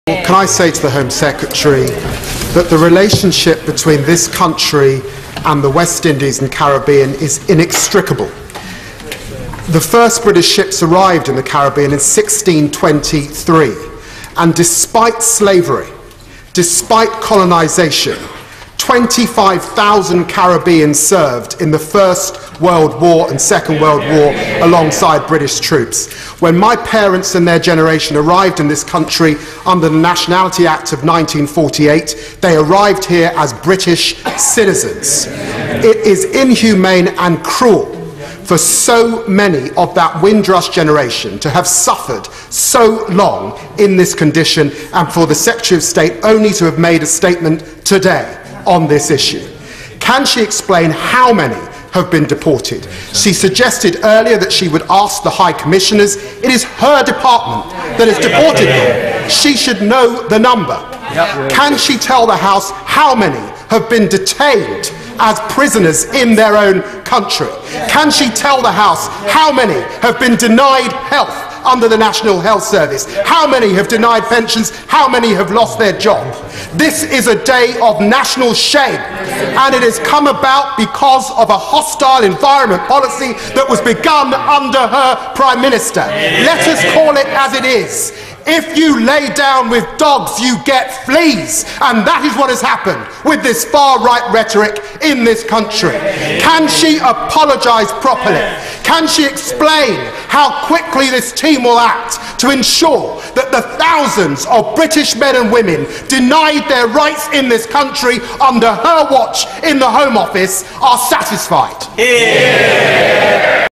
Can I say to the Home Secretary that the relationship between this country and the West Indies and Caribbean is inextricable. The first British ships arrived in the Caribbean in 1623, and despite slavery, despite colonisation, 25,000 Caribbeans served in the First World War and Second World War alongside British troops. When my parents and their generation arrived in this country under the Nationality Act of 1948, they arrived here as British citizens. It is inhumane and cruel for so many of that Windrush generation to have suffered so long in this condition, and for the Secretary of State only to have made a statement today on this issue. Can she explain how many have been deported? She suggested earlier that she would ask the High Commissioners. It is her department that has deported them. She should know the number. Can she tell the House how many have been detained as prisoners in their own country? Can she tell the House how many have been denied health under the National Health Service? How many have denied pensions? How many have lost their job? This is a day of national shame, and it has come about because of a hostile environment policy that was begun under her Prime Minister. Let us call it as it is. If you lay down with dogs, you get fleas. And that is what has happened with this far-right rhetoric in this country. Can she apologise properly? Can she explain how quickly this team will act to ensure that the thousands of British men and women denied their rights in this country under her watch in the Home Office are satisfied?